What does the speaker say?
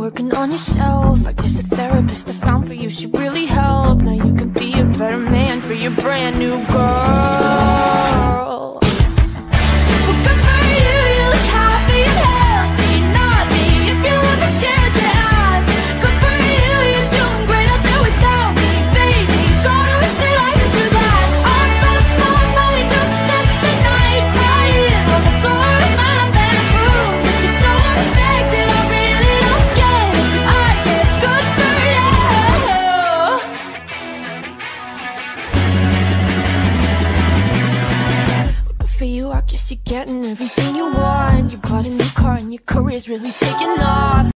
working on yourself. I guess the therapist I found for you should really help. Now you can be a better man for your brand new girl. Well, good for you, you look happy and healthy. Not me, if you ever cared to ask. Good for you, you're doing great out there without me, baby. God, I wish that I could do that. I lost my money, don't spend the night crying on the floor of my bedroom. But you're so unaffected, I really don't get it. I guess good for you. Good for you, I guess you're getting everything you want. You bought a new car and your career's really taking off.